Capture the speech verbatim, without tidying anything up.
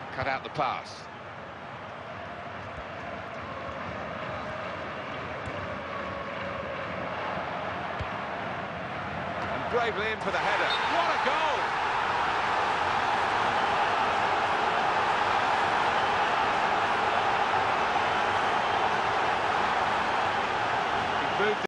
cut out the pass. And bravely in for the header. What a goal!